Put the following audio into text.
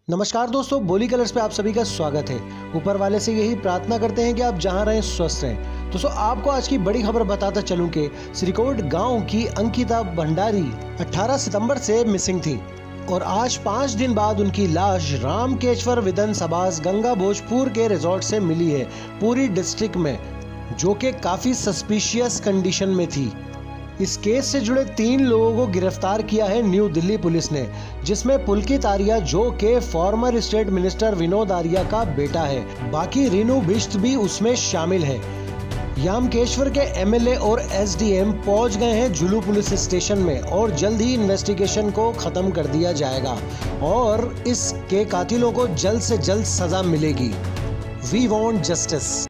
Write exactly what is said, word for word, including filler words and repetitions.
नमस्कार दोस्तों, बोली कलर्स पे आप सभी का स्वागत है। ऊपर वाले से यही प्रार्थना करते हैं कि आप जहां रहें स्वस्थ रहें। दोस्तों, आपको आज की बड़ी खबर बताता चलूं कि श्रीकोट गांव की अंकिता भंडारी अठारह सितंबर से मिसिंग थी और आज पाँच दिन बाद उनकी लाश रामकेश्वर विधानसभा गंगा भोजपुर के रिजॉर्ट से मिली है, पूरी डिस्ट्रिक्ट में, जो कि काफी सस्पिशियस कंडीशन में थी। इस केस से जुड़े तीन लोगों को गिरफ्तार किया है न्यू दिल्ली पुलिस ने, जिसमें पुलकित आर्या जो के former state minister Vinod Arya का बेटा है। बाकी रीनू बिष्ट भी उसमें शामिल है। यामकेश्वर के एमएलए और एसडीएम पहुंच गए हैं जुलू पुलिस स्टेशन में और जल्द ही इन्वेस्टिगेशन को खत्म कर दिया जाएगा और इसके कातिलों को जल्द से जल्द सजा मिलेगी। We want justice.